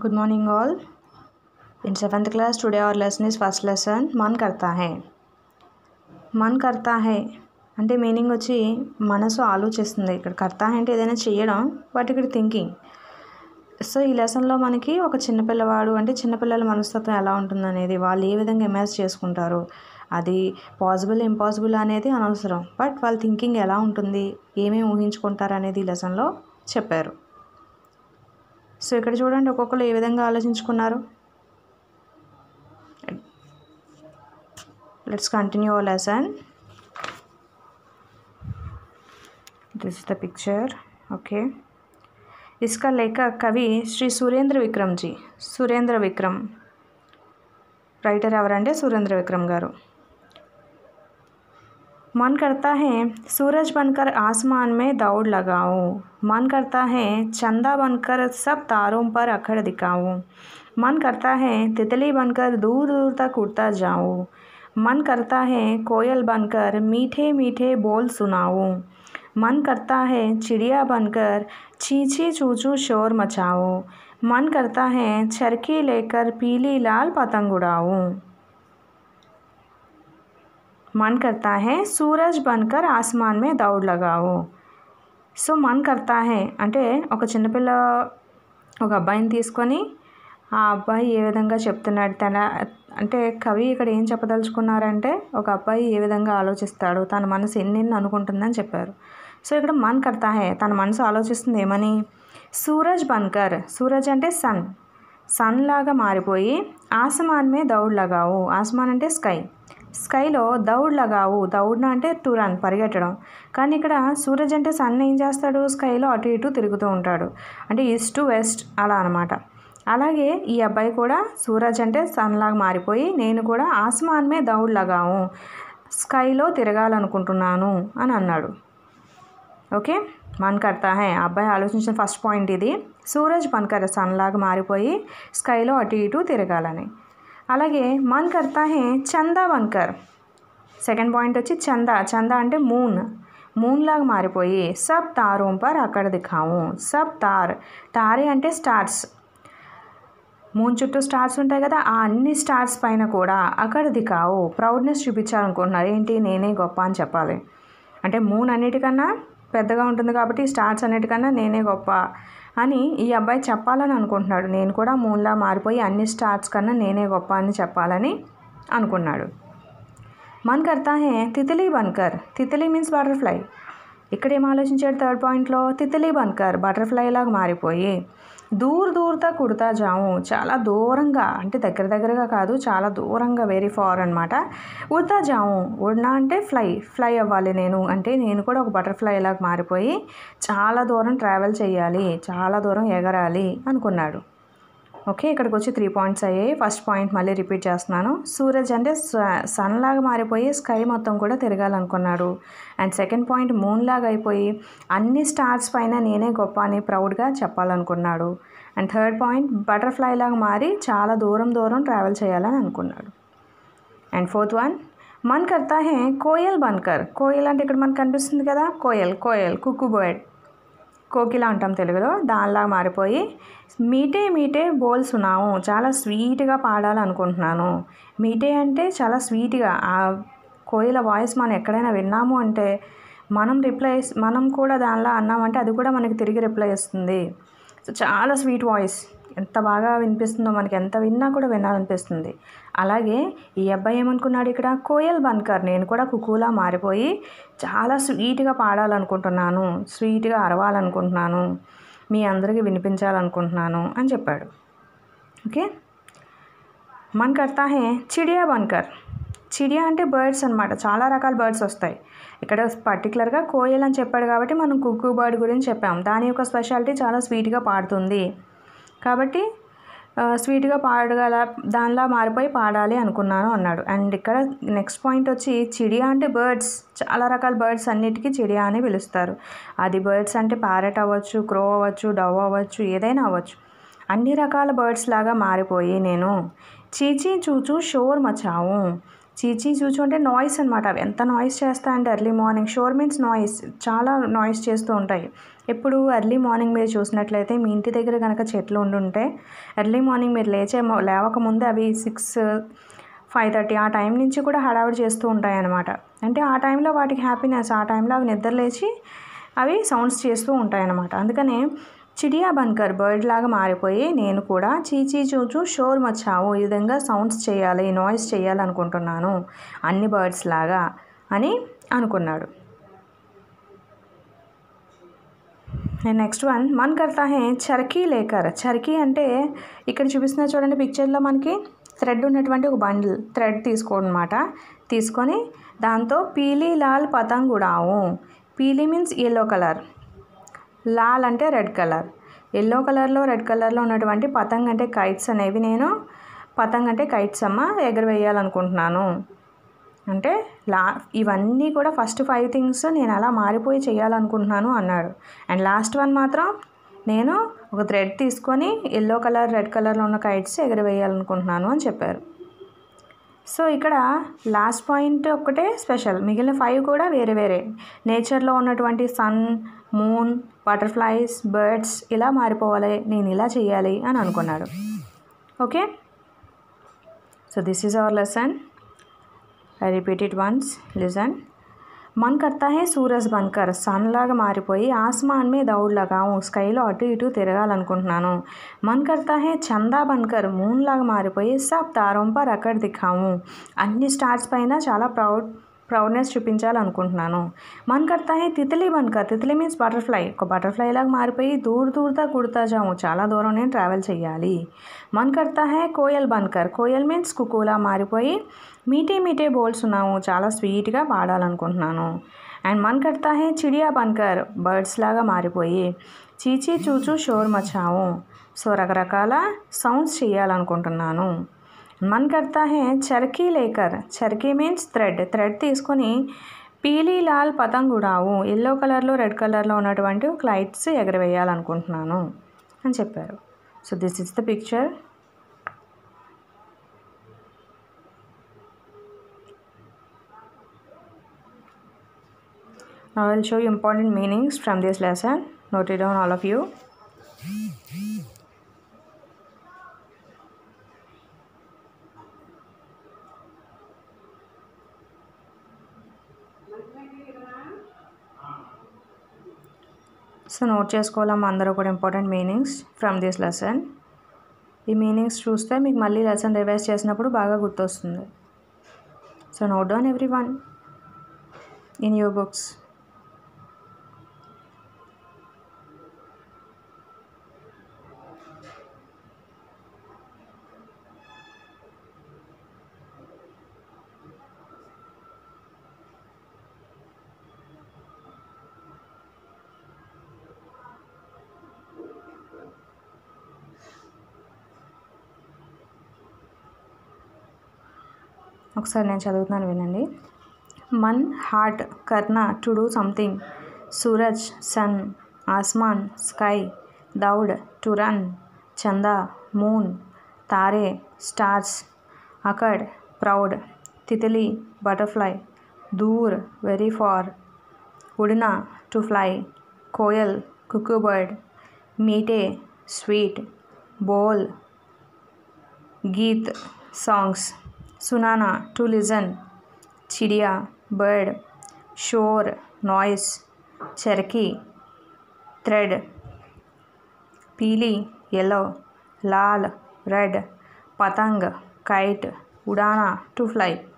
Good morning all. In 7th class today our lesson is first lesson मन करता है. मन करता है అంటే మీనింగ్ వచ్చి మనసు ఆలోచిస్తుంది. ఇక్కడ కర్తా అంటే ఏదైనా చేయడం, బట్ ఇక్కడ థింకింగ్. సో ఈ లెసన్లో మనకి ఒక చిన్నపిల్లవాడు అంటే చిన్నపిల్లల మనస్తత్వం ఎలా ఉంటుందనేది, వాళ్ళు ఏ విధంగా ఇమాజిన్ చేసుకుంటారు, అది పాసిబుల్ ఇంపాసిబుల్ అనేది అనవసరం, బట్ వాళ్ళ థింకింగ్ ఎలా ఉంటుంది, ఏమేమి ఊహించుకుంటారు అనేది ఈ లెసన్లో చెప్పారు. సో ఇక్కడ చూడండి ఒక్కొక్కరు ఏ విధంగా ఆలోచించుకున్నారు. Let's continue our lesson. This is the picture. Okay, इसका लेखक कवि श्री सुरेंद्र विक्रम जी. सुरेंद्र विक्रम రైటర్ ఎవరంటే సురేంద్ర విక్రమ్ గారు. मन करता है सूरज बनकर आसमान में दौड़ लगाऊं, मन करता है चंदा बनकर सब तारों पर अखड़ दिखाऊं, मन करता है तितली बनकर दूर दूर तक उड़ता जाऊं, मन करता है कोयल बनकर मीठे मीठे बोल सुनाऊं, मन करता है चिड़िया बनकर चींची चूचू शोर मचाऊं, मन करता है चरखी लेकर पीली लाल पतंग उड़ाऊं. मन करता है सूरज बनकर आसमान में दौड़ लगाओ. సో మన్ కర్తా హే అంటే ఒక చిన్నపిల్ల ఒక అబ్బాయిని తీసుకొని ఆ అబ్బాయి ఏ విధంగా చెప్తున్నాడు, తన అంటే కవి ఇక్కడ ఏం చెప్పదలుచుకున్నారంటే ఒక అబ్బాయి ఏ విధంగా ఆలోచిస్తాడు, తన మనసు ఎన్నెన్ని అనుకుంటుందని చెప్పారు. సో ఇక్కడ మన్ కర్తా హే, తన మనసు ఆలోచిస్తుంది ఏమని, సూరజ్ బన్కర్, సూరజ్ అంటే సన్, సన్ లాగా మారిపోయి ఆసమాన్ మే దౌడ్ లగావు, ఆసమాన్ అంటే స్కై, స్కైలో దౌడ్ లగావు, దౌడ్న అంటే టు రన్, పరిగెట్టడం. కానీ ఇక్కడ సూరజ్ అంటే సన్ ఏం చేస్తాడు, స్కైలో అటు ఇటు తిరుగుతూ ఉంటాడు, అంటే ఈస్ట్ టు వెస్ట్ అలా అనమాట. అలాగే ఈ అబ్బాయి కూడా సూరజ్ అంటే సన్ లాగా మారిపోయి నేను కూడా ఆస్మాన్ మే దౌడ్ లగావు, స్కైలో తిరగాలనుకుంటున్నాను అని అన్నాడు. ఓకే, మన్ కర్తా హే, అబ్బాయి ఆలోచించిన ఫస్ట్ పాయింట్ ఇది. సూరజ్ బన్కర్, సన్ లాగా మారిపోయి స్కైలో అటు ఇటు తిరగాలని. అలాగే మన్ కర్తా హే చందా బన్కర్, సెకండ్ పాయింట్ వచ్చి చందా, చందా అంటే మూన్, మూన్ లాగా మారిపోయి సబ్ తారోం పర్ అక్కడ దిఖావు, సబ్ తార్, తారే అంటే స్టార్స్, మూన్ చుట్టూ స్టార్స్ ఉంటాయి కదా, ఆ అన్ని స్టార్స్ పైన కూడా అక్కడ దిఖావు, ప్రౌడ్నెస్ చూపించాలనుకుంటున్నారు. ఏంటి, నేనే గొప్ప అని చెప్పాలి, అంటే మూన్ అన్నిటికన్నా పెద్దగా ఉంటుంది కాబట్టి స్టార్స్ అన్నిటికన్నా నేనే గొప్ప అని ఈ అబ్బాయి చెప్పాలని అనుకుంటున్నాడు. నేను కూడా మూన్లా మారిపోయి అన్ని స్టార్స్ కన్నా నేనే గొప్ప అని చెప్పాలని అనుకున్నాడు. మన్ కర్తా హే తితిలీ బన్కర్, తితిలీ మీన్స్ బటర్ఫ్లై. ఇక్కడ ఏం ఆలోచించాడు థర్డ్ పాయింట్లో, తితిలీ బన్కర్, బటర్ఫ్లై లాగా మారిపోయి దూర్ దూర్తా కుడతా జాము, చాలా దూరంగా అంటే దగ్గర దగ్గరగా కాదు, చాలా దూరంగా, వెరీ ఫార్ అనమాట. ఉడతా జాము, ఉడనా అంటే ఫ్లై, ఫ్లై అవ్వాలి నేను, అంటే నేను కూడా ఒక బటర్ఫ్లై లాగా మారిపోయి చాలా దూరం ట్రావెల్ చేయాలి, చాలా దూరం ఎగరాలి అనుకున్నాడు. ఓకే, ఇక్కడికి వచ్చి 3 పాయింట్స్ అయ్యాయి. ఫస్ట్ పాయింట్ మళ్ళీ రిపీట్ చేస్తున్నాను. సూరజ్ అంటే సన్ లాగా మారిపోయి స్కై మొత్తం కూడా తిరగాలనుకున్నాడు. అండ్ సెకండ్ పాయింట్ మూన్ లాగా అయిపోయి అన్ని స్టార్స్ పైన నేనే గొప్ప అని ప్రౌడ్గా చెప్పాలనుకున్నాడు. అండ్ థర్డ్ పాయింట్ బటర్ఫ్లై లాగా మారి చాలా దూరం దూరం ట్రావెల్ చేయాలని అనుకున్నాడు. అండ్ ఫోర్త్ వన్ మన్ కర్తా హే కోయల్ బన్కర్, కోయల్ అంటే ఇక్కడ మనకు కనిపిస్తుంది కదా, కోయల్, కోయల్ కుక్కు బర్డ్, కోకిల అంటాం తెలుగులో, దానిలాగా మారిపోయి మీటే మీటే బోల్ సునావు, చాలా స్వీట్గా పాడాలనుకుంటున్నాను. మీటే అంటే చాలా స్వీట్గా, ఆ కోయిల వాయిస్ మనం ఎక్కడైనా విన్నాము అంటే మనం కూడా దానిలా అన్నామంటే అది కూడా మనకి తిరిగి రిప్లై ఇస్తుంది. సో చాలా స్వీట్ వాయిస్, ఎంత బాగా వినిపిస్తుందో మనకి, ఎంత విన్నా కూడా వినాలనిపిస్తుంది. అలాగే ఈ అబ్బాయి ఏమనుకున్నాడు ఇక్కడ, కోయల్ బన్కర్, నేను కూడా కుక్కులా మారిపోయి చాలా స్వీట్గా పాడాలనుకుంటున్నాను, స్వీట్గా అరవాలనుకుంటున్నాను, మీ అందరికీ వినిపించాలనుకుంటున్నాను అని చెప్పాడు. ఓకే, మన్ కర్తా హే చిడియా బన్కర్, చిడియా అంటే బర్డ్స్ అనమాట, చాలా రకాల బర్డ్స్ వస్తాయి. ఇక్కడ పర్టికులర్గా కోయల్ అని చెప్పాడు కాబట్టి మనం కుక్కు బర్డ్ గురించి చెప్పాం. దాని యొక్క స్పెషాలిటీ చాలా స్వీట్గా పాడుతుంది కాబట్టి స్వీట్గా పాడగల దానిలా మారిపోయి పాడాలి అనుకున్నాను అన్నాడు. అండ్ ఇక్కడ నెక్స్ట్ పాయింట్ వచ్చి చిడియా అంటే బర్డ్స్, చాలా రకాల బర్డ్స్ అన్నిటికీ చిడియా అని పిలుస్తారు. అది బర్డ్స్ అంటే ప్యారెట్ అవ్వచ్చు, క్రో అవ్వచ్చు, డవ్ అవ్వచ్చు, ఏదైనా అవ్వచ్చు, అన్ని రకాల బర్డ్స్ లాగా మారిపోయి నేను చీచీ చూచూ షోర్ మచావు, చీచీ చూచు అంటే నాయిస్ అనమాట, అవి ఎంత నాయిస్ చేస్తాయంటే ఎర్లీ మార్నింగ్, షోర్ మీన్స్ నాయిస్, చాలా నాయిస్ చేస్తూ ఉంటాయి. ఇప్పుడు ఎర్లీ మార్నింగ్ మీరు చూసినట్లయితే మీ ఇంటి దగ్గర కనుక చెట్లు ఉండుంటే ఎర్లీ మార్నింగ్ మీరు లేవకముందే అవి 6-5:30 ఆ టైం నుంచి కూడా హడావుడి చేస్తూ ఉంటాయన్నమాట. అంటే ఆ టైంలో వాటికి హ్యాపీనెస్, ఆ టైంలో అవి నిద్ర లేచి అవి సౌండ్స్ చేస్తూ ఉంటాయన్నమాట. అందుకనే చిడియా బన్కర్ బర్డ్ లాగా మారిపోయి నేను కూడా చీచీ చూచూ షోర్ మచావు ఈ విధంగా సౌండ్స్ చేయాలి, నాయిస్ చేయాలనుకుంటున్నాను అన్ని బర్డ్స్ లాగా అని అనుకున్నాడు. నెక్స్ట్ వన్ మన్ కర్తా హే చర్కీ లేకర్. చర్కీ అంటే ఇక్కడ చూపిస్తున్న చూడండి పిక్చర్లో మనకి థ్రెడ్ ఉన్నటువంటి ఒక బండిల్ థ్రెడ్ తీసుకోనమాట. తీసుకొని దాంతో పీలీ లాల్ పతంగ్ ఉడావు. పీలీ మీన్స్ ఎల్లో కలర్, లాల్ అంటే రెడ్ కలర్. ఎల్లో కలర్లో రెడ్ కలర్లో ఉన్నటువంటి పతంగ్ అంటే కైట్స్ అనేవి నేను పతంగ్ అంటే కైట్స్ అమ్మ ఎగరవేయాలనుకుంటున్నాను. అంటే ఇవన్నీ కూడా ఫస్ట్ 5 థింగ్స్ నేను అలా మారిపోయి చేయాలనుకుంటున్నాను అన్నాడు. అండ్ లాస్ట్ వన్ మాత్రం నేను ఒక థ్రెడ్ తీసుకొని ఎల్లో కలర్ రెడ్ కలర్లో ఉన్న కైట్స్ ఎగరవేయాలనుకుంటున్నాను అని చెప్పారు. సో ఇక్కడ లాస్ట్ పాయింట్ ఒక్కటే స్పెషల్, మిగిలిన 5 కూడా వేరే వేరే నేచర్లో ఉన్నటువంటి సన్, మూన్, బటర్ఫ్లైస్, బర్డ్స్ ఇలా మారిపోవాలి, నేను ఇలా చేయాలి అని అనుకున్నాడు. Okay, so this is our lesson. I repeat it once, listen. मन करता है सूरज बनकर సన్ లాగా మారిపోయి ఆస్మాన్ మే దౌడ్ లగావు స్కైలో అటు ఇటు తిరగాలనుకుంటున్నాను. మన్ కర్తా హే చందా బన్కర్ మూన్ లాగా మారిపోయి సబ్ తారోం పర్ అక్కడ దిఖావు అన్ని స్టార్స్ పైన చాలా ప్రౌడ్నెస్ చూపించాలనుకుంటున్నాను. మన్ కర్తా హే తిత్లీ బన్కర్, తిత్లీ మీన్స్ బటర్ఫ్లై, ఒక బటర్ఫ్లై లాగా మారిపోయి దూర్ తక్ ఉడతా జాము చాలా దూరం నేను ట్రావెల్ చేయాలి. మన్ కర్తా హే కోయల్ బన్కర్, కోయల్ మీన్స్ కుక్కూలా మారిపోయి మీటే మీటే బోల్స్ ఉన్నాము చాలా స్వీట్గా పాడాలనుకుంటున్నాను. అండ్ మన్ కర్తా హే చిడియా బన్కర్ బర్డ్స్ లాగా మారిపోయి చీచీ చూచూ షోర్ మచావు సో రకరకాల సౌండ్స్ చేయాలనుకుంటున్నాను. మన్ కర్తా హే చర్కీ లేకర్, చర్కీ మీన్స్ థ్రెడ్ తీసుకొని పీలీ లాల్ పతంగ్ ఉడావు ఎల్లో కలర్లో రెడ్ కలర్లో ఉన్నటువంటి క్లైట్స్ ఎగరవేయాలనుకుంటున్నాను అని చెప్పారు. So this is the picture. Now I will show you important meanings from this lesson. Note it down all of you. So note చేసుకోవాలమ్మా అందరూ కూడా important meanings from this lesson. ఈ మీనింగ్స్ చూస్తే మీకు మళ్ళీ లెసన్ రివైజ్ చేసినప్పుడు బాగా గుర్తొస్తుంది. So note down everyone in your books. ఒకసారి నేను చదువుతున్నాను వినండి. मन हार्ट करना टू डू समथिंग, सूरज सन, आसमान स्काई, दौड़ टू रन, चंदा मून, तारे स्टार्स, अकड़ प्राउड, तितली बटरफ्लाई, दूर वेरी फार, उड़ना टू फ्लाई, कोयल कुकू बर्ड, मीठे स्वीट, बोल गीत सॉन्ग्स, सुनाना टू लिसन, चिड़िया बर्ड, शोर नॉइस, चरखी थ्रेड, पीली येलो, लाल रेड, पतंग काइट, उड़ाना टू फ्लाई.